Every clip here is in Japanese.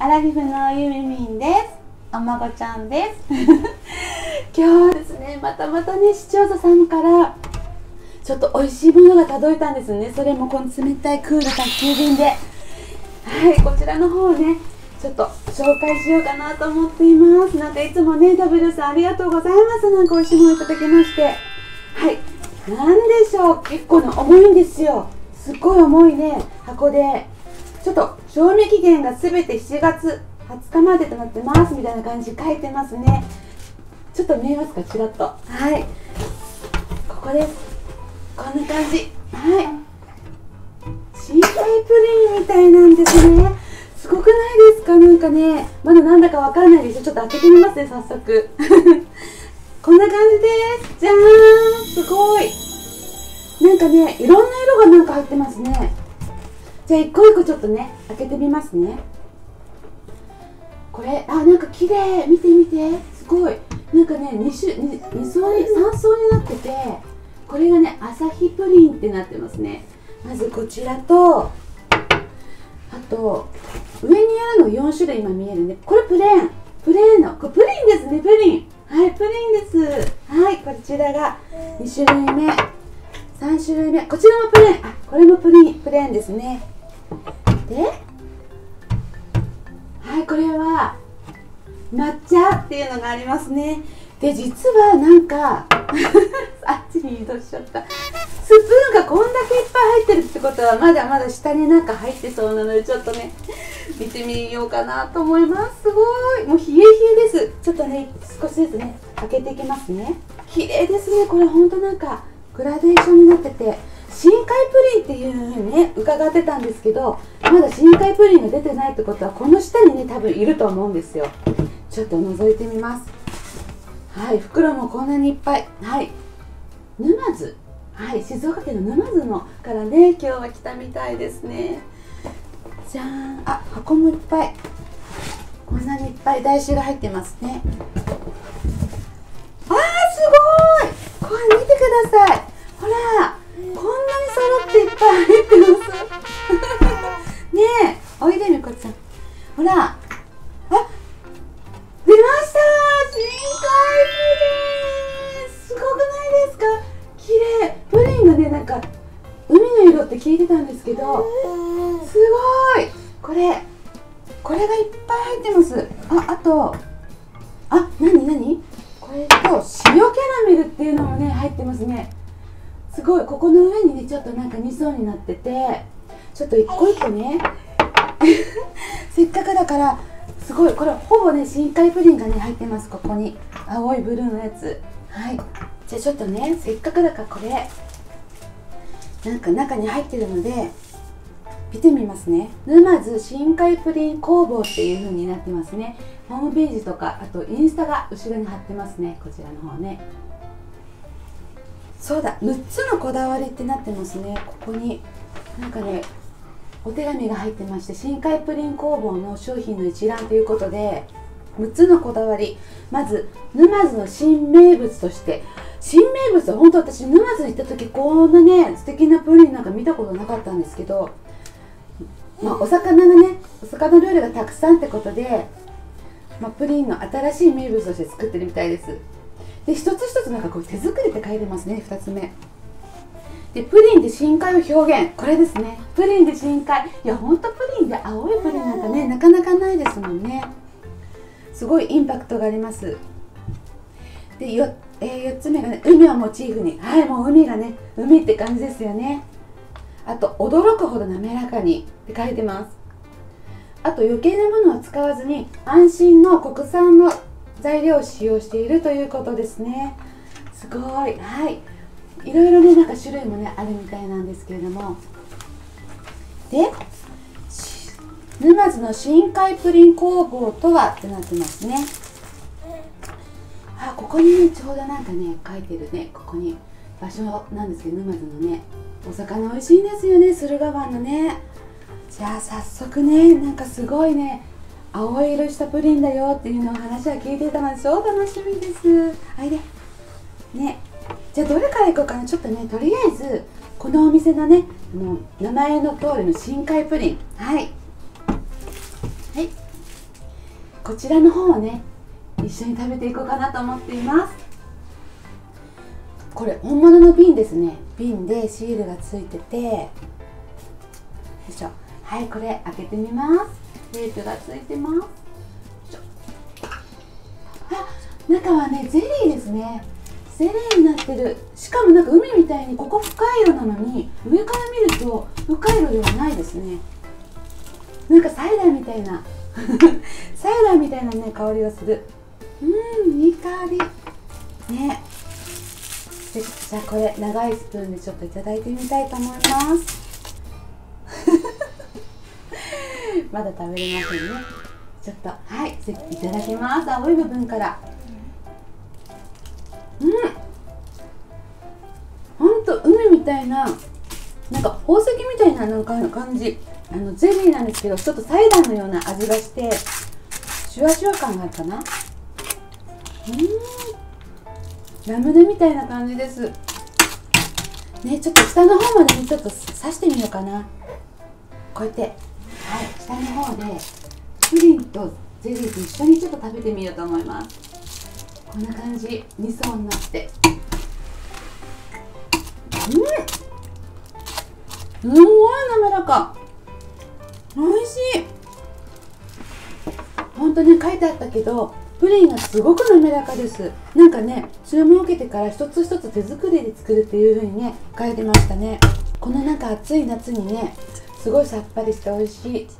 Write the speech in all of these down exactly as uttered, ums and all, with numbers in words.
アラフィフのゆみみんです。お孫ちゃんです。今日はですね、またまたね、視聴者さんからちょっと美味しいものが届いたんですね。それもこの冷たいクール宅急便で、はい、こちらの方をね、ちょっと紹介しようかなと思っています。なんかいつもね、ダブルさんありがとうございます。なんか美味しいものいただきまして、はい、なんでしょう、結構ね、重いんですよ。すっごい重いね、箱で。ちょっと賞味期限がすべてしちがつはつかまでとなってますみたいな感じ書いてますね。ちょっと見えますか、ちらっと。はい、ここです。こんな感じ。はい、深海プリンみたいなんですね。すごくないですか？なんかね、まだなんだかわかんないでしょ。ちょっと開けてみますね、早速。こんな感じです。じゃーん、すごい。なんかね、いろんな色がなんか入ってますね。じゃあ一個一個ちょっとね、開けてみますね。これ、あ、なんか綺麗。見て見て、すごい。なんかね、に種、に層に、さん層になってて、これがね、アサヒプリンってなってますね。まずこちらと、あと、上にあるのよん種類今見えるね。これプレーン。プレーンの、これプリンですね、プリン。はい、プリンです。はい、こちらがに種類目。さん種類目。こちらもプレーン。あ、これもプリン、プレーンですね。で、はい、これは抹茶っていうのがありますね。で、実はなんかあっちに移動しちゃった。スプーンがこんだけいっぱい入ってるってことは、まだまだ下になんか入ってそうなので、ちょっとね見てみようかなと思います。すごい、もう冷え冷えです。ちょっとね、少しずつね開けていきますね。綺麗ですね。これほんとなんかグラデーションになってて、深海プリンっていうふうにね伺ってたんですけど、まだ深海プリンが出てないってことは、この下にね多分いると思うんですよ。ちょっと覗いてみます。はい、袋もこんなにいっぱい。はい、沼津、はい、静岡県の沼津のからね今日は来たみたいですね。じゃーん。あ、箱もいっぱい。こんなにいっぱい台紙が入ってますね。あー、すごい。これ見てください。ほら、こんなに揃っていっぱい入ってますねえ、おいでみこちゃん。ほら、あ、出ました、深海プリン。すごくないですか？綺麗。プリンがね、なんか海の色って聞いてたんですけど、すごい。これこれがいっぱい入ってます。あ、あと、あ、なになに、これと塩キャラメルっていうのもね入ってますね。すごい。ここの上にねちょっとなんかに層になってて、ちょっと一個一個ねせっかくだからすごい、これほぼね深海プリンがね入ってます。ここに青いブルーのやつ。はい、じゃあちょっとね、せっかくだからこれなんか中に入ってるので見てみますね。沼津深海プリン工房っていう風になってますね。ホームページとか、あとインスタが後ろに貼ってますね、こちらの方ね。そうだ、むっつのこだわりってなってますね。ここになんかねお手紙が入ってまして、深海プリン工房の商品の一覧ということで、むっつのこだわり。まず沼津の新名物として、新名物は本当私沼津に行った時こんなね素敵なプリンなんか見たことなかったんですけど、まあ、お魚がね、お魚料理がたくさんってことで、まあ、プリンの新しい名物として作ってるみたいです。で、一つ一つなんかこう手作りって書いてますね。ふたつめで、プリンで深海を表現。これですね、プリンで深海。いや、ほんとプリンで青いプリンなんかねなかなかないですもんね。すごいインパクトがあります。で、よ、えー、よっつめがね、海をモチーフに。はい、もう海がね、海って感じですよね。あと、驚くほど滑らかにって書いてます。あと、余計なものを使わずに安心の国産の材料を使用しているということですね。すごい。はい、いろいろねなんか種類もねあるみたいなんですけれども、で、沼津の深海プリン工房とはってなってますね。あ、ここにねちょうどなんかね書いてるね、ここに場所なんですけど、沼津のねお魚美味しいんですよね、駿河湾のね。じゃあ早速ね、なんかすごいね青色したプリンだよっていうのを話は聞いてたので超楽しみです。はいでね、じゃあどれからいこうかな。ちょっとね、とりあえずこのお店のねもう名前の通りの深海プリン。はいはい、 こちらの方をね一緒に食べていこうかなと思っています。これ本物の瓶ですね。瓶でシールがついてて、よいしょ。はい、これ開けてみます。テープがついてます。よいしょ。あ、中はねゼリーですね。ゼリーになってる。しかもなんか海みたいにここ深い色なのに、上から見ると深い色ではないですね。なんかサイダーみたいなサイダーみたいなね香りがする。うん、いい香りね。で、じゃあこれ長いスプーンでちょっといただいてみたいと思いますまだ食べれませんね。ちょっとはい、いただきます。青い部分から。うん、ほんと海みたいな、なんか宝石みたいななんか感じ。あのゼリーなんですけど、ちょっとサイダーのような味がしてシュワシュワ感があるかな。うん、ラムネみたいな感じですね。ちょっと下の方までねちょっと刺してみようかな。こうやって、はい、下の方でプリンとゼリーと一緒にちょっと食べてみようと思います。こんな感じ、に層になって、うん、すごい滑らか、おいしい。本当に書いてあったけどプリンがすごく滑らかです。なんかね、注文を受けてから一つ一つ手作りで作るっていう風にね書いてましたね。このなんか暑い夏にねすごいさっぱりして美味しい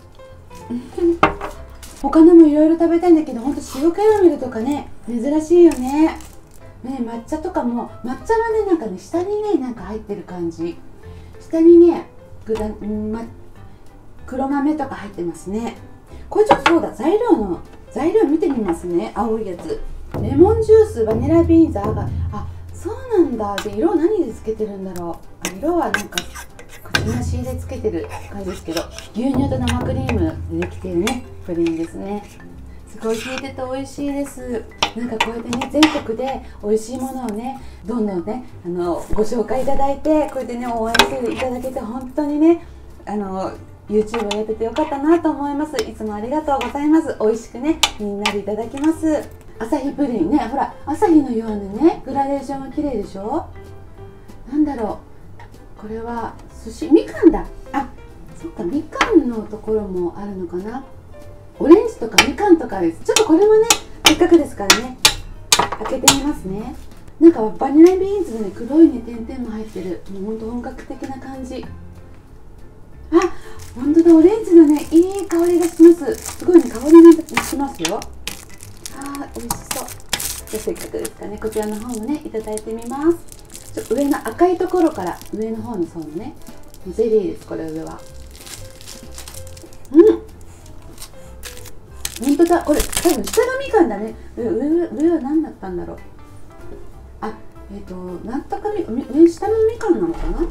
他のもいろいろ食べたいんだけど、ほんと塩キャラメルとかね珍しいよね。ね、抹茶とかも、抹茶はねなんかね下にねなんか入ってる感じ。下にねぐだ、んま、黒豆とか入ってますね。これちょっとそうだ、材料の材料見てみますね。青いやつ、レモンジュース、バニラビーンズ、アガ、あ、そうなんだ。で、色何でつけてるんだろう。あ、色はなんか口なしでつけてる感じですけど、牛乳と生クリームでできているねプリンですね。すごい効いてて美味しいです。なんかこうやってね全国で美味しいものをねどんどんねあのご紹介いただいて、こうやってね応援していただけて本当にねあの YouTube をやっててよかったなと思います。いつもありがとうございます。美味しくねみんなでいただきます。朝日プリンね、ほら朝日のようなねグラデーションが綺麗でしょ。なんだろう、これは寿司みかんだ。あ、そっか、みかんのところもあるのかな。オレンジとかみかんとかです。ちょっとこれもねせっかくですからね開けてみますね。なんかバニラビーンズのね黒いね点々も入ってる。もうほんと本格的な感じ。あ、ほんとだ、オレンジのねいい香りがします。すごいね香りがしますよ。あー、美味しそう。じゃあせっかくですからねこちらの方もねいただいてみます。ちょっと上の赤いところから上の方の層のねゼリーです。これ上はうん、本当だ。これ多分下がみかんだね。上上上は何だったんだろう。あ、えっ、ー、となんとかみ上下のみかんなのかな。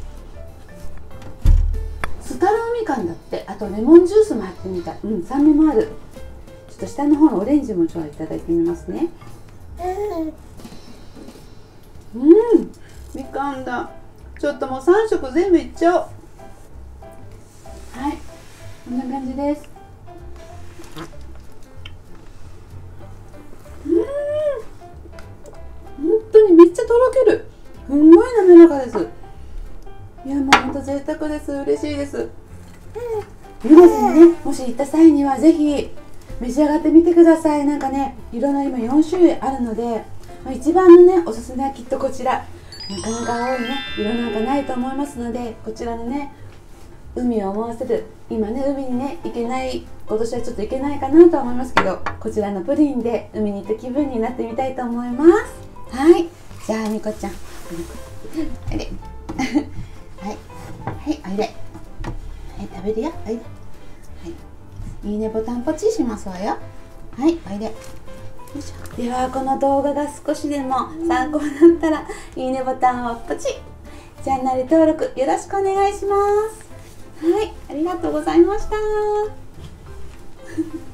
スタローみかんだって。あとレモンジュースも入ってみたい。うん、酸味もある。ちょっと下の方のオレンジもちょっといただいてみますね。うん、みかんだ。ちょっともうさん色全部いっちゃおう。はい、こんな感じです。うん、本当にめっちゃとろける。すんごい滑らかです。いや、もう本当贅沢です。嬉しいです。皆さんね、もし行った際にはぜひ召し上がってみてください。なんかね、いろんな今よん種類あるので、まあ、一番のねおすすめはきっとこちら。なかなか多いね色なんかないと思いますので、こちらのね海を思わせる、今ね海にね行けない、今年はちょっと行けないかなと思いますけど、こちらのプリンで海に行った気分になってみたいと思います。はい、じゃあみこちゃんおいではいはいおいで、はい食べるよ、おいで、はい、いいねボタンポチしますわよ。はい、おいで。ではこの動画が少しでも参考になったらいいねボタンをポチ、チャンネル登録よろしくお願いします。はい、ありがとうございました。